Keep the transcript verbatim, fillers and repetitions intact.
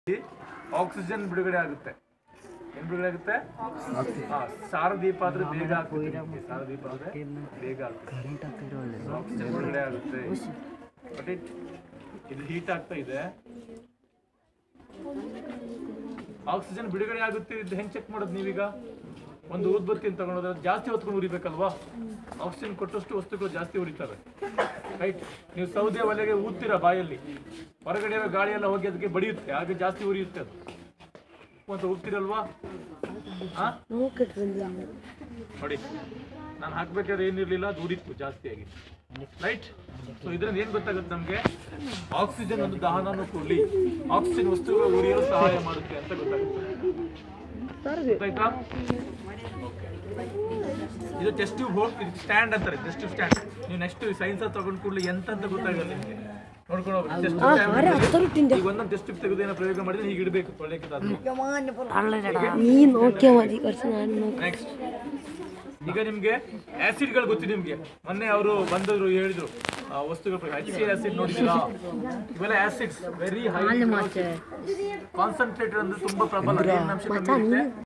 Oxygen ಬಿಡುಗಡೆ ಆಗುತ್ತೆ. ಏನು ಬಿಡುಗಡೆ ಆಗುತ್ತೆ? ಸಾರದೀಪ ಆದ್ರೆ ಬೇಗ ಆಗ್ತದೆ. ಸಾರದೀಪ ಆದ್ರೆ ಬೇಗ ಆಗ್ತದೆ, ಆಕ್ಸಿಜನ್ ಬಿಡುಗಡೆ ಆಗುತ್ತೆ. ಬಟ್ ಇದು ಹೀಟ್ ಆಗ್ತಾ ಇದೆ, ಆಕ್ಸಿಜನ್ ಬಿಡುಗಡೆ ಆಗುತ್ತೆ. ಇದು ಹೆಂಗೆ ಚೆಕ್ ಮಾಡೋದು? ನೀವೀಗ ಒಂದು ಊದ್ಬತ್ತಿ ಅಂತ ತಗೊಂಡೋದ್ರೆ ಜಾಸ್ತಿ ಹೊತ್ಕೊಂಡು ಉರಿಬೇಕಲ್ವಾ? ಆಕ್ಸಿಜನ್ ಕೊಟ್ಟಷ್ಟು ವಸ್ತುಗಳು ಜಾಸ್ತಿ ಉರಿತವೆ, ರೈಟ್? ನೀವು ಸೌದೆ ಒಲೆಗೆ ಊದ್ತೀರಾ ಬಾಯಲ್ಲಿ, ಹೊರಗಡೆ ಗಾಳಿ ಎಲ್ಲ ಹೋಗಿ ಅದಕ್ಕೆ ಬಡಿಯುತ್ತೆ, ಹಾಗೆ ಜಾಸ್ತಿ ಉರಿಯುತ್ತೆ ಅದು ಅಂತ ಹೋಗ್ತಿರಲ್ವಾ? ನೋಡಿ, ನಾನು ಹಾಕ್ಬೇಕಾದ್ರೆ ಏನಿರ್ಲಿಲ್ಲ, ಅದು ಉರಿತು ಜಾಸ್ತಿಯಾಗಿ, ರೈಟ್? ಸೊ ಇದರಿಂದ ಏನ್ ಗೊತ್ತಾಗುತ್ತೆ ನಮ್ಗೆ? ಆಕ್ಸಿಜನ್ ಒಂದು ದಹನವನ್ನು ಕೂಡಲಿ ಆಕ್ಸಿಜನ್ ವಸ್ತುಗಳು ಉರಿಯಲು ಸಹಾಯ ಮಾಡುತ್ತೆ ಅಂತ ಗೊತ್ತಾಗುತ್ತೆ. ಗೊತ್ತಾಯ್ತಾ? ಇದು ಟೆಸ್ಟ್ ಟ್ಯೂಬ್ ಇದು ಸ್ಟ್ಯಾಂಡ್ ಅಂತಾರೆ, ಟೆಸ್ಟ್ ಟ್ಯೂಬ್ ಸ್ಟ್ಯಾಂಡ್. ನೀವು ನೆಕ್ಸ್ಟ್ ಸೈನ್ಸ್ ತಗೊಂಡ್ ಕೂಡಲಿ ಎಂತ ಅಂತ ಗೊತ್ತಾಗಲ್ಲ ನಿಮಗೆ. ನೋಡ್ಕೊಂಡು ಹೋಗಿ ಒಂದೊಂದು ಟೆಸ್ಟ್ ಟ್ಯೂಬ್ ತೆಗೆದು ಏನೋ ಪ್ರಯೋಗ ಮಾಡಿದ್ರೆ ಹೀಗೆ ಇಡಬೇಕು ತೊಳೆಯಕ್ಕೆ. ನೆಕ್ಸ್ಟ್ ಈಗ ನಿಮ್ಗೆ ಆಸಿಡ್ಗಳು ಗೊತ್ತು ನಿಮ್ಗೆ. ಮೊನ್ನೆ ಅವರು ಬಂದವರು ಹೇಳಿದ್ರು ವಸ್ತುಗಳು ಎಚ್ ಸಿ ಆಸಿಡ್ ನೋಡಿದಿರಾ? ಇವೆಲ್ಲ ಆಸಿಡ್ಸ್ ವೆರಿ ಹೈ ಕಾನ್ಸಂಟ್ರೇಟೆಡ್ ಅಂದ್ರೆ ತುಂಬಾ ಪ್ರಬಲ, ನೀರಿನ ಅಂಶ ಕಮ್ಮಿ ಇರುತ್ತೆ.